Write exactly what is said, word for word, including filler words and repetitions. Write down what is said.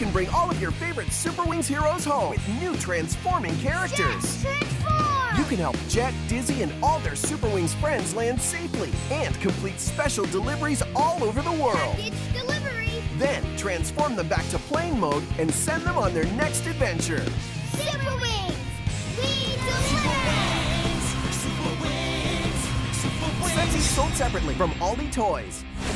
can bring all of your favorite Super Wings heroes home with new transforming characters. Jet, transform! You can help Jet, Dizzy, and all their Super Wings friends land safely and complete special deliveries all over the world. Package delivery! Then transform them back to plane mode and send them on their next adventure. Super Wings! We deliver! Sets each sold separately from Aldi Toys.